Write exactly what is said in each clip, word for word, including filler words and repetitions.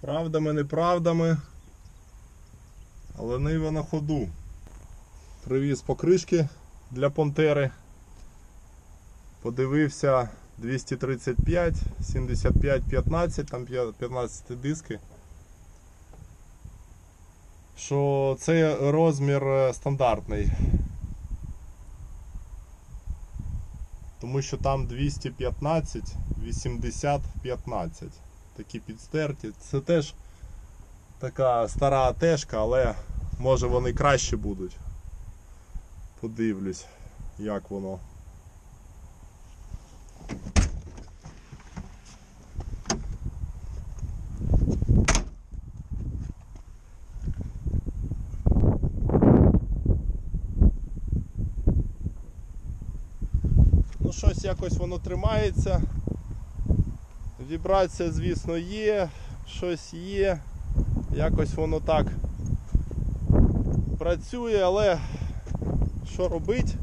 Правдами, неправдами, але нива на ходу. Привіз покришки для Понтери. Подивився двісті тридцять п'ять, сімдесят п'ять п'ятнадцять, там п'ятнадцять диски. Що це розмір стандартний. Тому що там двісті п'ятнадцять, вісімдесят п'ятнадцять. Такі підстерті. Це теж така стара тежка, але може вони краще будуть. Подивлюсь, як воно. Ну, щось якось воно тримається. Вібрація, звісно, є, щось є, якось воно так працює, але що робить?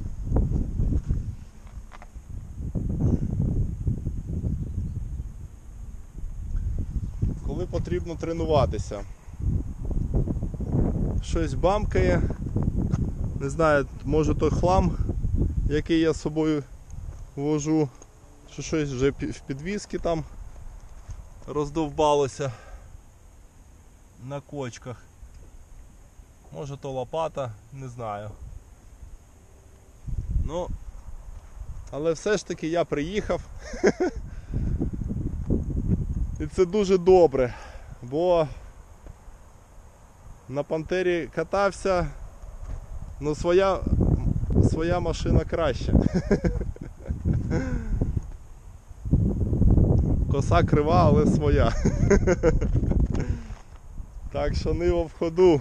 Коли потрібно тренуватися. Щось бамкає, не знаю, може той хлам, який я з собою вожу, що щось вже в підвіски там роздовбалося на кочках. Може то лопата, не знаю. Ну, але все ж таки я приїхав. І це дуже добре, бо на Понтері катався, ну своя, своя машина краща. Коса крива, але своя. Так що нива в ходу.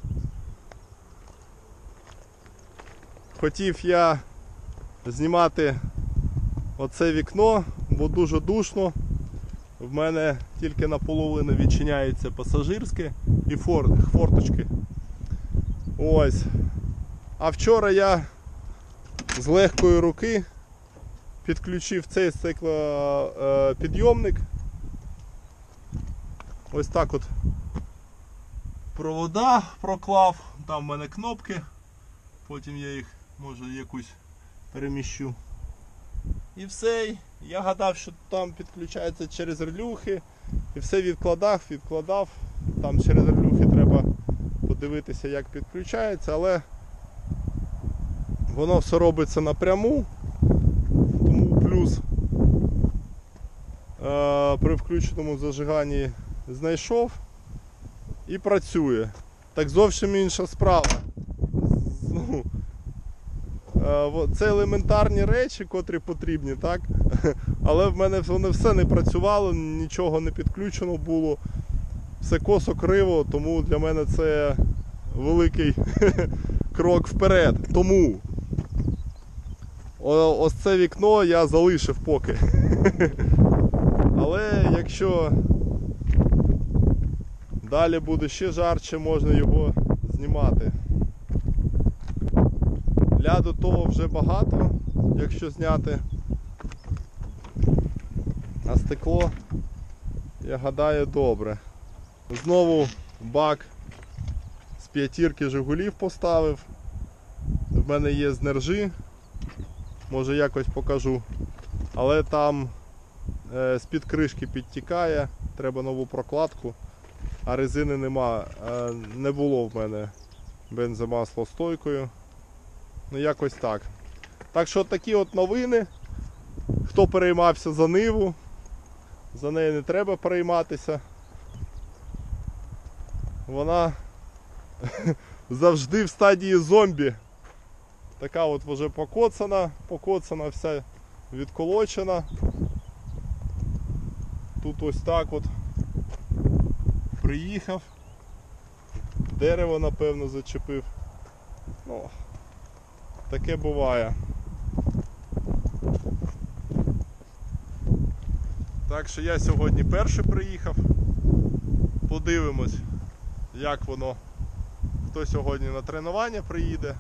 Хотів я знімати оце вікно, бо дуже душно. В мене тільки наполовину відчиняється пасажирське і форточки. Ось. А вчора я з легкої руки підключив цей стеклопідйомник. Ось так от провода проклав, там в мене кнопки, потім я їх, може, якусь переміщу. І все, я гадав, що там підключається через релюхи, і все відкладав, відкладав, там через релюхи треба подивитися, як підключається, але воно все робиться напряму. Плюс е, при включеному зажиганні знайшов і працює. Так зовсім інша справа. Ну, е, це елементарні речі, котрі потрібні, так? Але в мене воно все не працювало, нічого не підключено було, все косо криво, тому для мене це великий крок вперед. Тому ось це вікно я залишив поки. Але якщо далі буде ще жарче, можна його знімати. Ляду того вже багато, якщо зняти. А стекло, я гадаю, добре. Знову бак з п'ятірки Жигулів поставив. В мене є з нержі. Може якось покажу, але там е, з-під кришки підтікає, треба нову прокладку, а резини нема, е, не було в мене бензомаслостойкою, ну якось так. Так що такі от новини, хто переймався за ниву, за неї не треба перейматися, вона завжди в стадії зомбі. Така от вже покоцана, покоцана, вся відколочена. Тут ось так от приїхав, дерево напевно зачепив. Ну, таке буває. Так що я сьогодні перший приїхав. Подивимось, як воно, хто сьогодні на тренування приїде.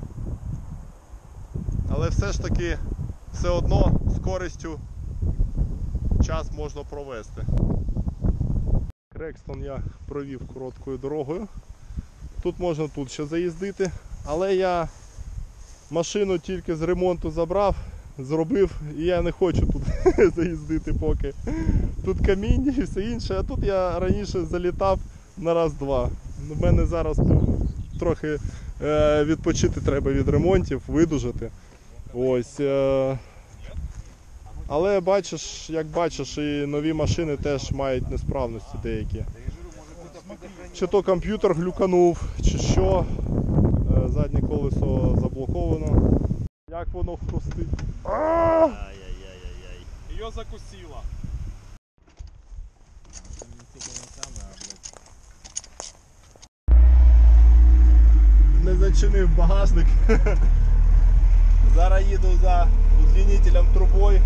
Але все ж таки, все одно з користю час можна провести. Крекстон я провів короткою дорогою. Тут можна тут ще заїздити, але я машину тільки з ремонту забрав, зробив, і я не хочу тут заїздити поки. Тут камінь і все інше, а тут я раніше залітав на раз-два. У мене зараз трохи е, відпочити треба від ремонтів, видужати. Ось. Е, але бачиш, як бачиш, і нові машини теж мають несправності деякі. Чи то комп'ютер глюканув, чи що. Е, заднє колесо заблоковано. Як воно хрустить. Ай-яй-яй-яй-яй. Ее закусило. Не зачинив багажник. Зараз їду за удлінителем трубою.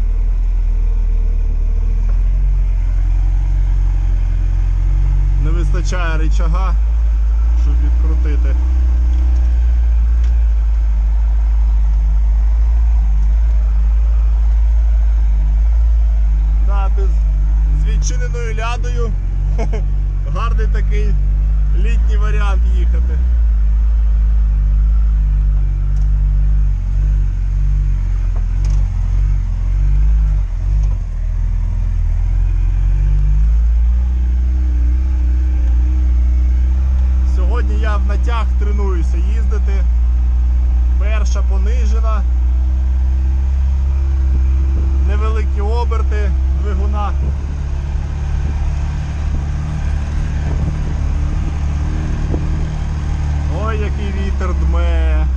Не вистачає рычага, щоб відкрутити. Да, без, з відчиненою лядою гарний такий літній варіант їхати. Сьогодні я в натяг тренуюся їздити. Перша понижена. Невеликі оберти двигуна. Ой, який вітер дме.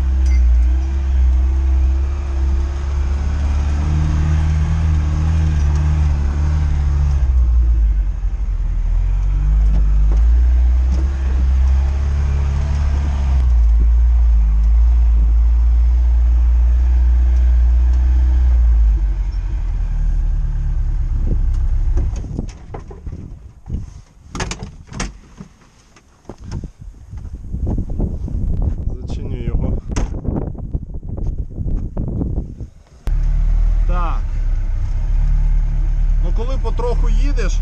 Коли потроху їдеш,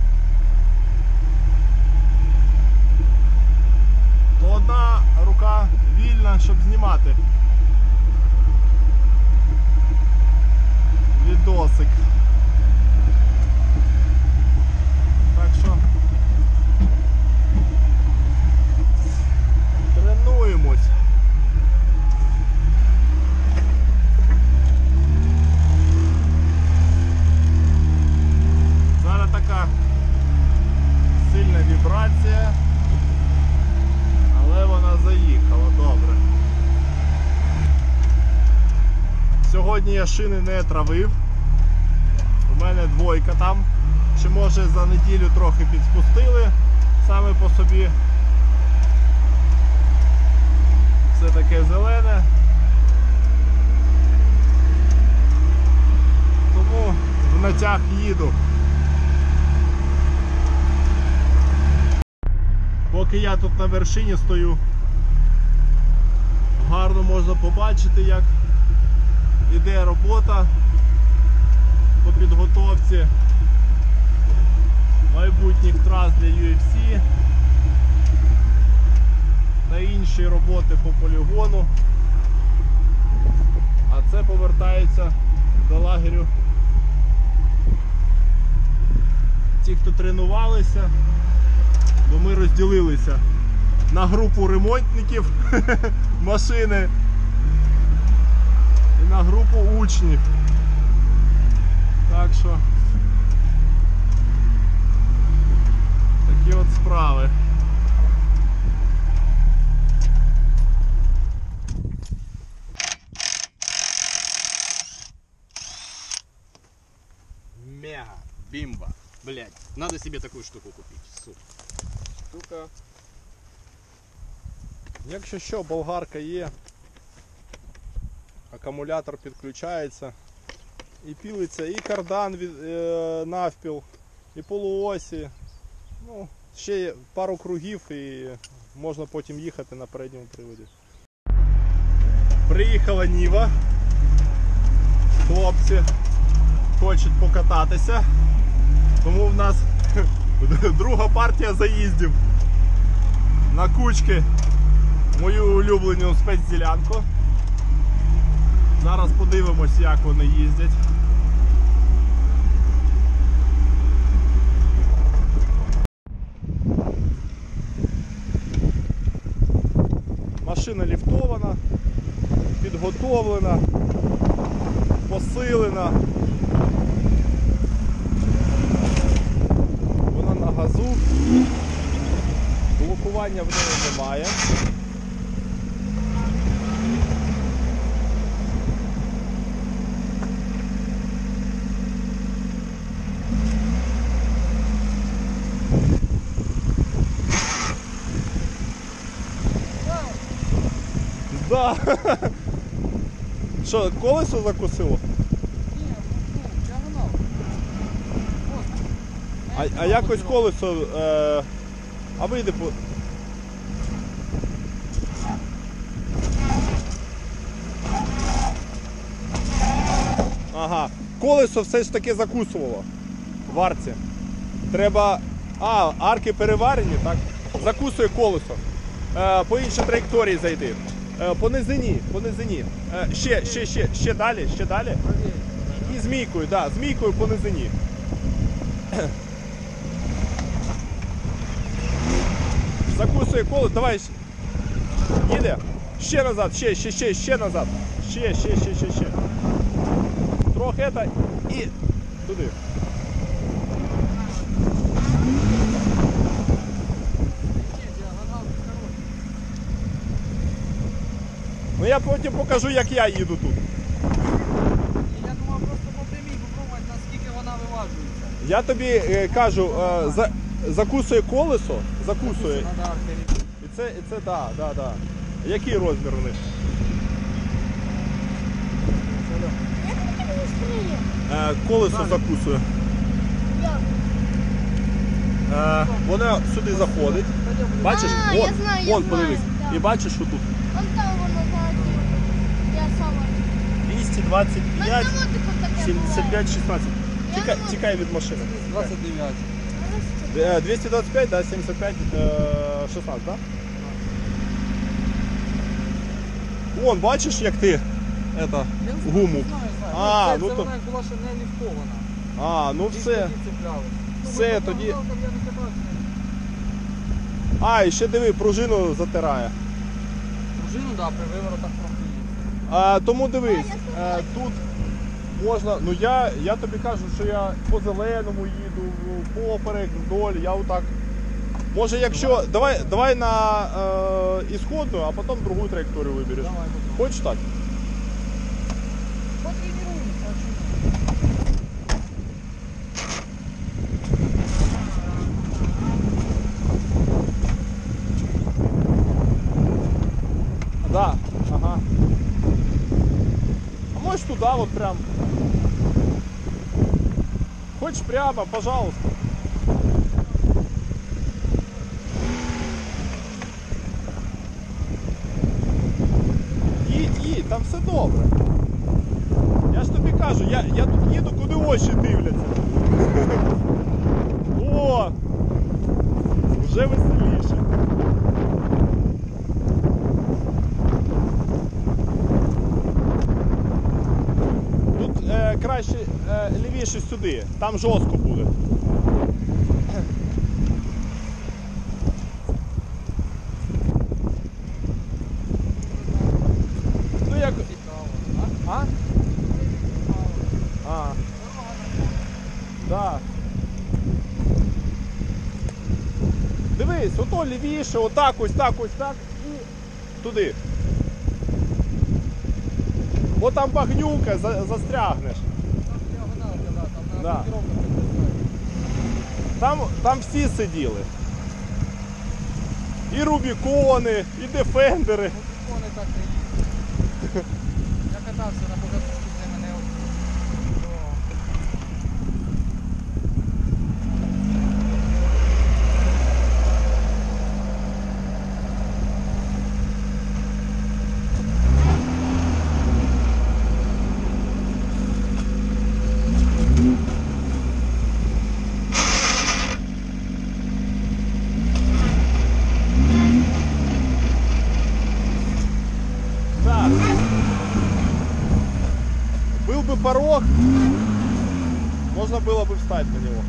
то одна рука вільна, щоб знімати відосик. Так що тренуємось. Така сильна вібрація, але вона заїхала добре. Сьогодні я шини не травив, у мене двойка там, чи може за неділю трохи підспустили саме по собі. Все таке зелене, тому в натяг їду. Поки я тут на вершині стою, гарно можна побачити, як іде робота по підготовці майбутніх трас для ю еф сі та інші роботи по полігону. А це повертається до лагерю ті, хто тренувалися. Бо ми розділилися на групу ремонтників машини і на групу учнів. Так що такі от справи. Мега, бимба. Блять, надо себе такую штуку купить, сука. Штука. Якщо що, болгарка є, акумулятор підключається і пілиться, і кардан від, е, навпіл, і полуосі. Ну, ще пару кругів і можна потім їхати на передньому приводі. Приїхала Ніва. Хлопці хочуть покататися. Тому в нас Друга партія заїздів на кучки, мою улюблену спецділянку. Зараз подивимось, як вони їздять. Машина ліфтована, підготовлена, посилена. Вона на газу. Блокування в неї немає. Да. Що, колесо закусило? Ні, ну, діагонал. А, а якось колесо, е, а вийде по... Ага, колесо все ж таки закусувало в арці. Треба... А, арки переварені, так? Закусує колесо. Е, по іншій траєкторії зайти. Е, по низині, по низині. Е, ще, ще, ще, ще далі, ще далі. І змійкою, так, да, змійкою по низині. Закусує колесо, давай. Їде. Ще назад, ще, ще, ще, ще назад. Ще, ще, ще, ще, ще. Трохи это і туди. Ну я потім покажу, як я їду тут. Я думав просто по прямій попробувати, наскільки вона виважується. Я тобі е, кажу, е, за, закусує колесо, закусує. Надо арки. І це, і це, да, да, да. Який розмір у них? Е, колесо закусує. Е, воно сюди заходить. Бачиш? А, Вон, я знаю, я вон, знаю, подивись. да. І бачиш, що тут Он там воно ззаді. Я сама. двісті двадцять На п'ять, заводику таке сімдесят буває. п'ять, шістнадцять. Я Тікай, думала- тікай від машини. двадцять дев'ять. Е, двісті двадцять п'ять, да, сімдесят п'ять, е, шістнадцять, да? Вон, бачиш, як ти это, гуму. Знаю, знаю. А, це, ну це то- вона як була ще не ліфтована. А, ну Тільки все. тоді цеплялись. Все, Ну, тоді- там я не забрав. А, і ще диви, пружину затирає. Пружину, да, при виворотах трохи є. А, тому дивись, е, тут можна, ну я, я тобі кажу, що я по зеленому їду, поперек, вдоль, я отак. Може, якщо, давай, давай на е, ісходну, а потім другу траєкторію вибереш. Давай, попробуй. Хочеш так? Потренируемся, а чому? Да, ага. А можешь туда вот прям. Хочешь прямо, пожалуйста. Їдь, їдь, там все добре. Я ж тобі кажу, я, я тут їду, куди очі дивляться. О! Вже веселіше. Тут е, краще е, лівіше сюди, там жорстко буде. Ну як. А? А. Да. Дивись, ото лівіше, отак, ось так, ось так і туди. Бо там багнюка, за- застрягнеш. Там діагоналка, да, там на Да. блокировках таке стоїть. Там, там всі сиділи. І Рубікони, і Дефендери. Ну, вони так не їздять. Я катався на богатушці, де мене от- О. было бы встать на него.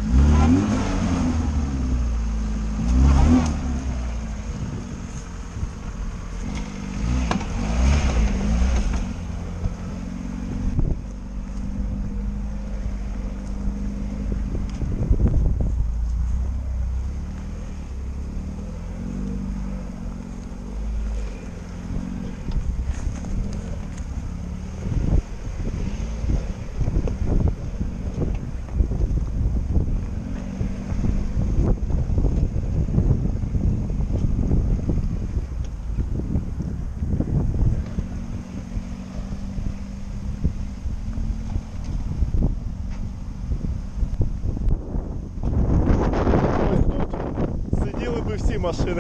Всі машини.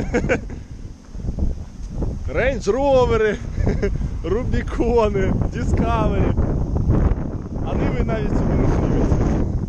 Range Rover, Рубікони, Discovery. А ниви навіть сюди не снімуться.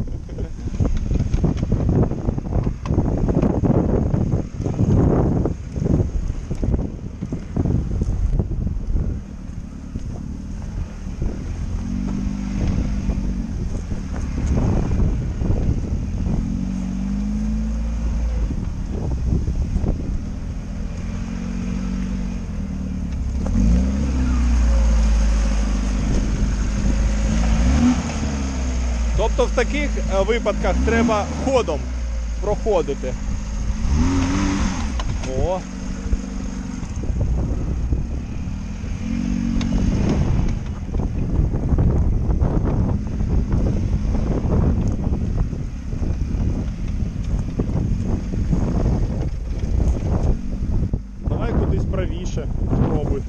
Тобто в таких випадках треба ходом проходити. О! Давай кудись правіше спробуй.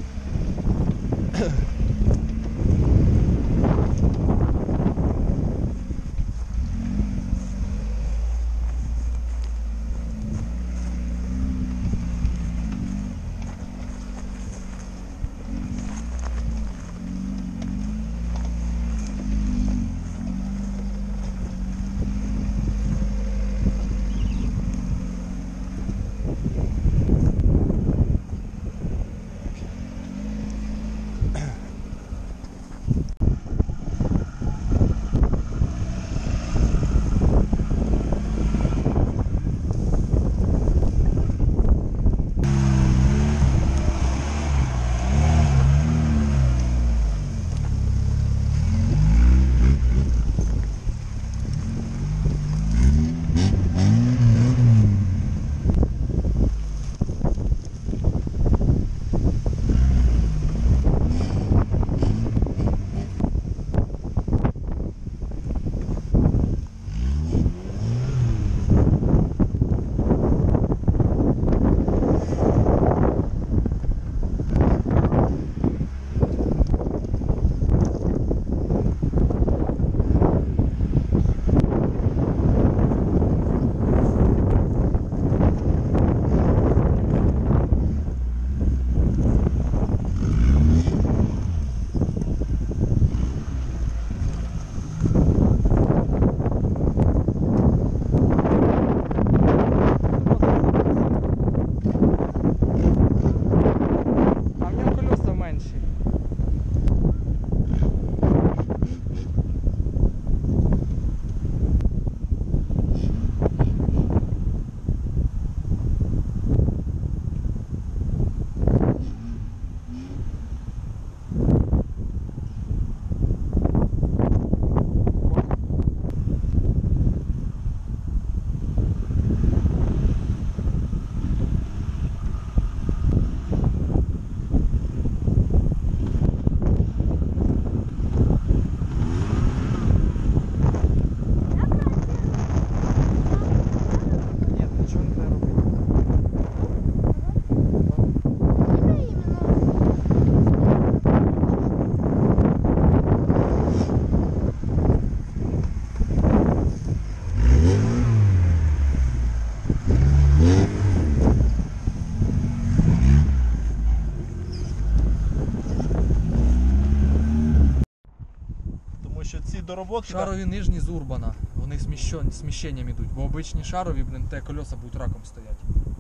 Дороботки. Шарові нижні з Урбана. Вони сміщен, сміщенням йдуть, бо обичні шарові, блин, те кольоса будуть раком стоять.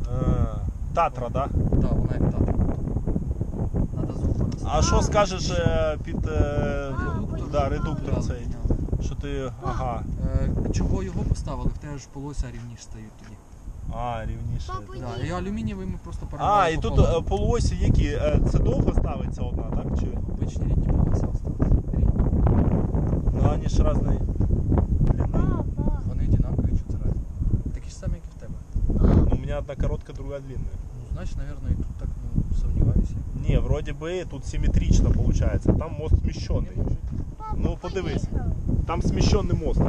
А, Татра, так? Да? Так, вона як Татра. Надо з Урбана. А що скажеш е, під е, А, да, редуктор цей? Що ти. Ага. Е, Чого його поставили? В тебе ж полося рівніше стають тоді. А, рівніше. Папа, Да, і алюмінієвий ми просто А, перебираємо і тут пополам. е, полуосі які? Е, Це довго ставиться одна, так? Чи? Обичні рідні полоси осталися. Рідні. Ну, вони ж різні длини. папа. Вони однакові, що це разні. Такі ж самі, як і в тебе. Ну, у мене одна коротка, друга длинная. Ну, значить, мабуть, і тут так, ну, сумніваюся. Не, вроде бы тут симметрично получается. Там мост смещенный. Не може. Папа, Ну, подивись. поїхав. Там смещенный мост.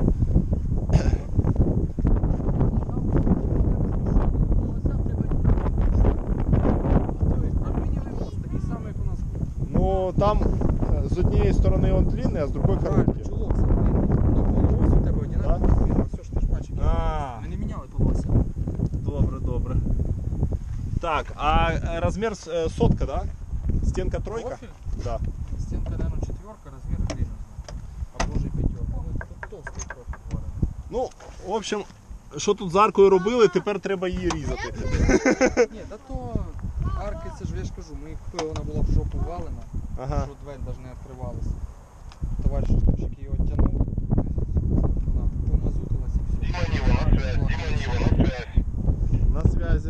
Алюмінієвий мост, такий самий, як у нас був. Ну там е, з однієї сторони він длинний, а з другої Правильно, короткий. чулок закритий. Ну, полуось у тебе однаково розміру, все ж ти ж бачиш. які А. Ми не міняли полоси. Добре, добре. Так, а е, розмір е, сотка, да? Стінка тройка? Профіль? Да. Стінка, мабуть, четверка, розмір хрін. Або вже п'ятерка. Ну, тут товстий профіль говоримо. Ну, в общем, що тут з аркою робили, тепер треба її різати. Ні, та то арки, це ж я ж кажу, ми їх купили, вона була в жопу валена, Ага. що двері навіть не відкривалися. Товариш штучок її оттянув, вона помазутилась і все. Діма, на связь, Діма, на связь. На связи.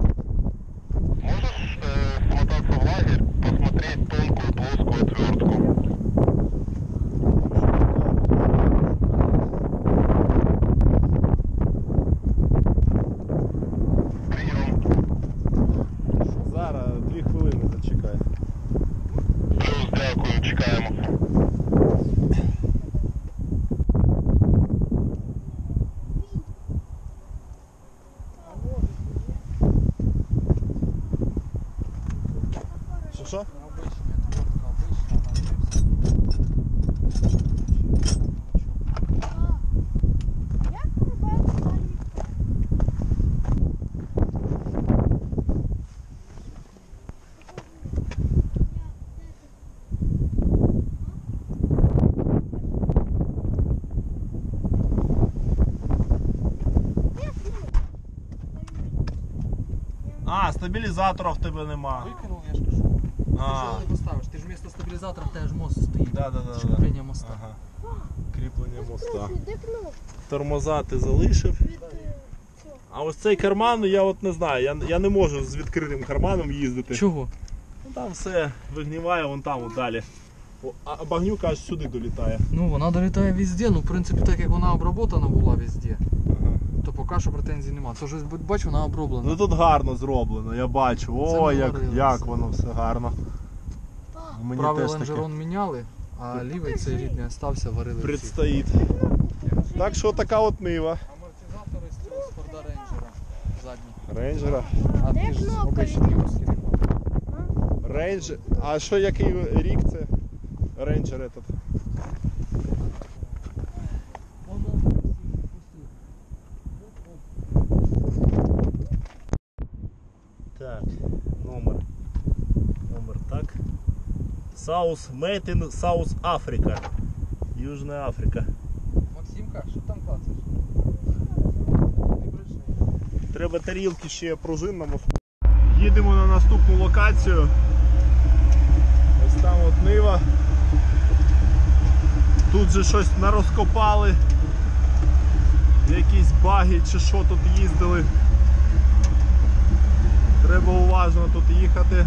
Можешь э, смотаться в лагерь, посмотреть тонкую плоскую отвертку? Прием. Зараз дві хвилини зачекай. Плюс, дякую, чекаємо. Що що? Обична отвертка, обична, вона Папа, як вирубають далі? А, стабілізатора в тебе нема. викинув, я ж кажу. Ти ж А, його не поставиш, ти ж вмісто стабілізатора в тебе ж мост стоїть. да, да, Це ж да, да. кріплення моста. Ага. Кріплення моста. Де кнопка? Тормоза ти залишив. Від, е, цього. А ось цей карман, я от не знаю, я, я не можу з відкритим карманом їздити. Чого? Ну, там все вигніває, вон там от далі. О, а багнюка аж сюди долітає. Ну, вона долітає везде, ну, в принципі, так як вона оброботана була везде, Ага. то поки що претензій нема. Це вже, бач, вона оброблена. Ну тут гарно зроблено, я бачу. Це О, ми як, варили як все. воно все гарно. Мені Правий теж таке лонжерон міняли, а лівий цей рідний остався, варили. всі. предстоїть. Так що така от нива. Амортизатори з цього з Форда Рейнджера задні. Рейнджера. А Де ти ж кнопка обичні від- кіоски не бачиш. Рейндж. А що який рік це? Рейнджер этот. Так, номер. Номер так. South Made in South Africa. Южна Африка. Максимка, що там клацаєш? Не бреши. Треба тарілки ще пружин на мосту. Їдемо на наступну локацію. Ось там от нива. Тут же щось нарозкопали. Якісь баги чи що тут їздили. Треба уважно тут їхати.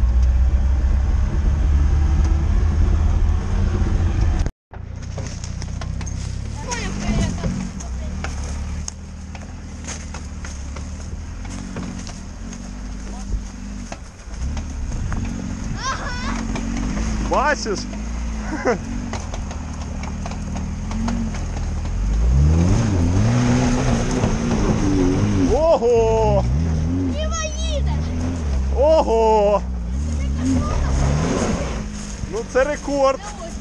Понял, приїхав. Бачиш? Ого! Діма їде! Ого! Ну це рекорд!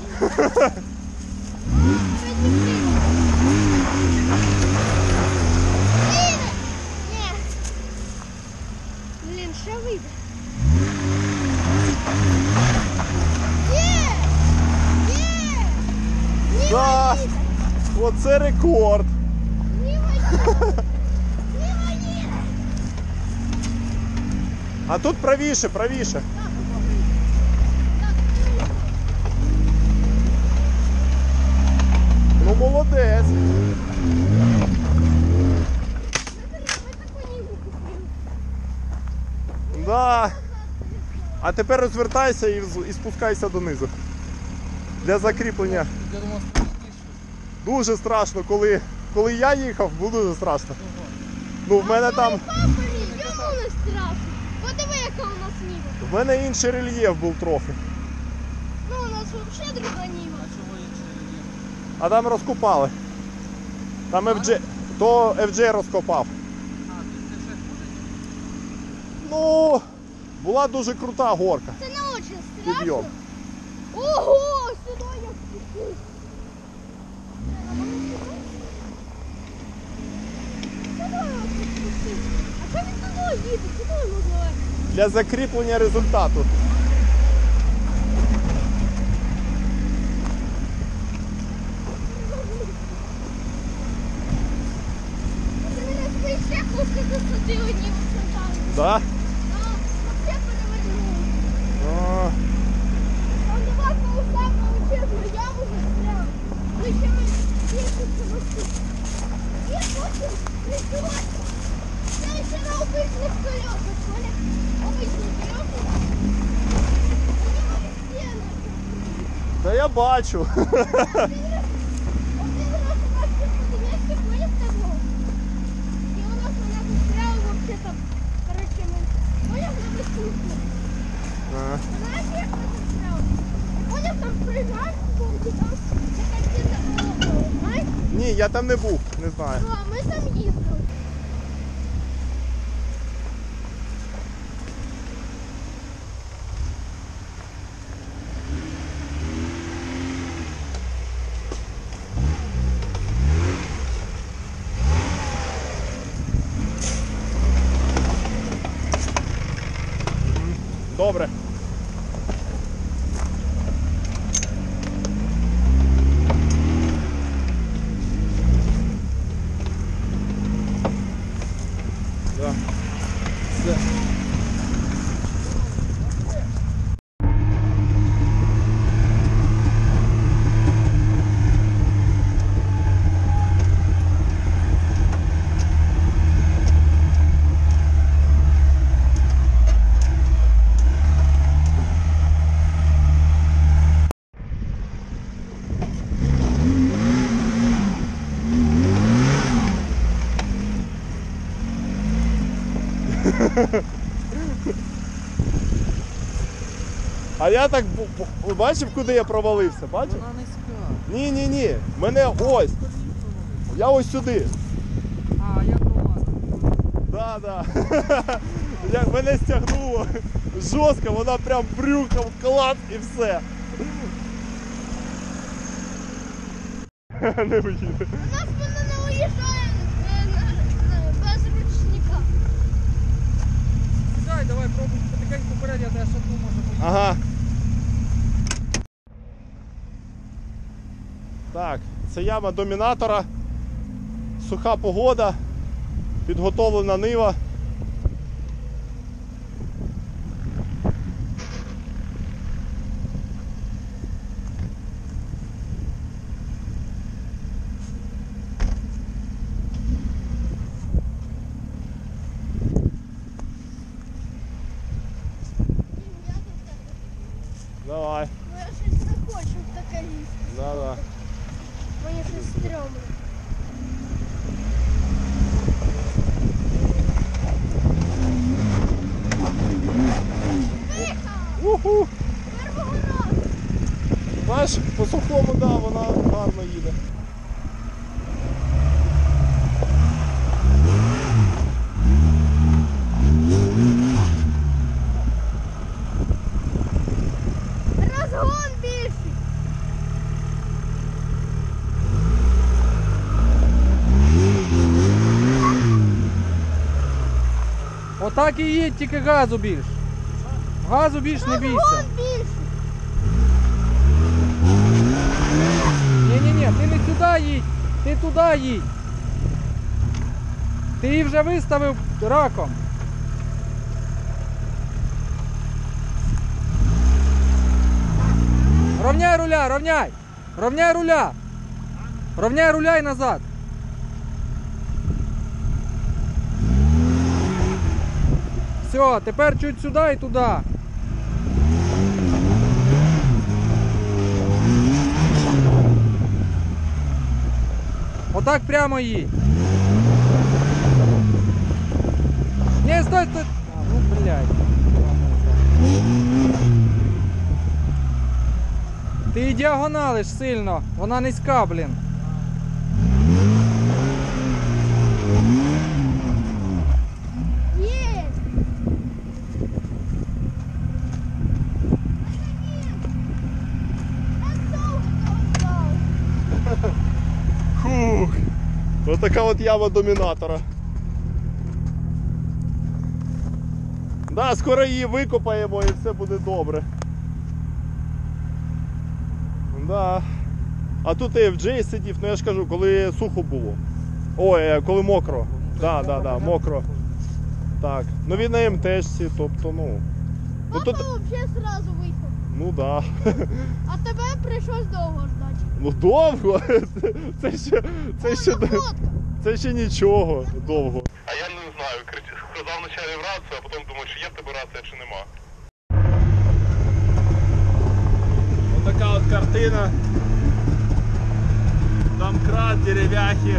Їде! Ні. Блін, ще вийде. Є! Є! Да! Оце рекорд! Діма їде! Діма їде! А тут правіше, правіше. Ну Да. А тепер розвертайся і, вз- і спускайся донизу. Для закріплення. Я думав, страшніше. Дуже страшно, коли, коли я їхав, було дуже страшно. Ну, в мене там, Папа, йому не страшно. Подиви, яка у нас ніва. в мене інший рельєф був трохи. Ну, у нас взагалі друга ніва. А чого інший рельєф? А там розкопали. Там еф джей, то еф джей розкопав. А, тут це ще хуже? Ну, була дуже крута горка. Це не дуже страшно. Підйом. Ого, сюди я спустився. Сюди я спустився. А що він туди їде? Куди йому звати? Для закріплення результату. Це мене спише, коли висоти одні висотали. Да? Так, вообще перевернули. А, Там два колеса, величезна яма застряла. Ну ще ми більше колеси. І потім прийшлося. Це ще на обичних колесах, Коля. Обичні колеса. Вони мали стіни. та я бачу. Один раз у нас тут подивився, Коля в того. І у нас вона застряла вообще там. Короче, ми... Коля вже висухли. А, Знаєш, як ми застряли? Коля там пригав, і там така стіна була. Знаєш? ні, я там не був, не знаю. Ну, а ми там їздили. Добре. Да. Все. А я так бу- бу- бачив, куди я провалився? Бачив? Вона низька. Ні, ні, ні. Мене ось. Я ось сюди. А, я промазав. Да, да. Як мене стягнуло жорстко, вона прям брюхом клад і все. Не виїде. У нас вона не уїжджає е, на- е, без ручника. Дай, давай пробуй потихеньку вперед, я тебе шатну, може поїхати. Ага. Так, це яма домінатора. Суха погода. Підготовлена нива. Я тут так. Давай. Ну я щось не хочу в таке лізти. Да, да. Мені щось стрьомно. Тихо! Уху! Первого разу! Знаєш, по сухому, да, вона гарно їде. Розгон більший! Отак і їдь, тільки газу більш. Газу більш не бійся. Розгон більший! Ні-ні-ні, ти не сюди їдь, ти туди їдь. Ти її вже виставив раком. Ровняй руля, ровняй. Ровняй руля. Ровняй руля і назад. Все, тепер чуть сюди і туди. Отак прямо їдь. Не, стой, стой. А, ну, блядь. Ти і діагоналиш сильно. Вона низька, блін. Є! Так довго став. Фух. Ось така от яма домінатора. Да, скоро її викопаємо і все буде добре. Да. А тут еф джей сидів, ну я ж кажу, коли сухо було. Ой, коли мокро. Да, да, да, мокро. Так. Ну він на ем те шці, тобто, ну. Ну Папа тут. взагалі одразу виїхав. Ну да. А тебе прийшлось довго ждати. Ну довго. Це ще. Це ще, Фотка. це ще нічого довго. А я не знаю, кричу. Сказав вначале в рацію, а потім думаю, чи є в тебе рація, чи нема. Ось така от картина. Домкрат, дерев'яхи.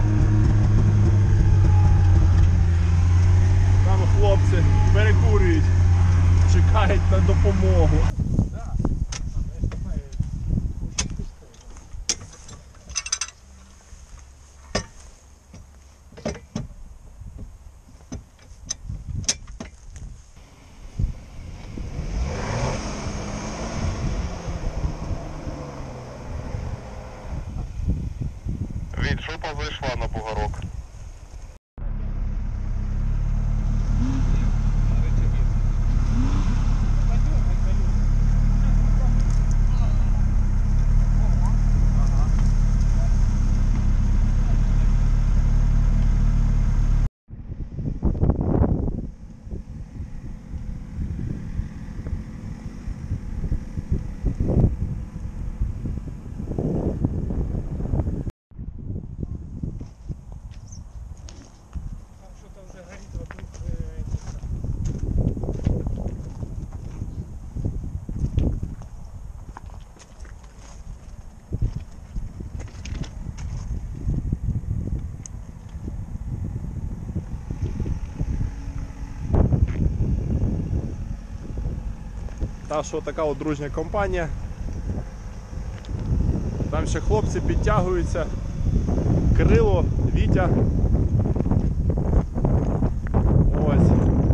Там хлопці перекурюють, чекають на допомогу. Від шупа зайшла на бугорок. Та що така от дружня компанія. Там ще хлопці підтягуються. Кирило, Вітя. Ось.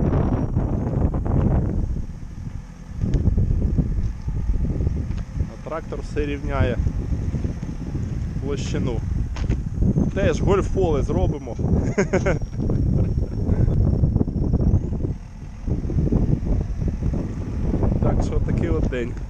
А трактор все рівняє площину. Теж гольф-поле зробимо. Так що такий от день.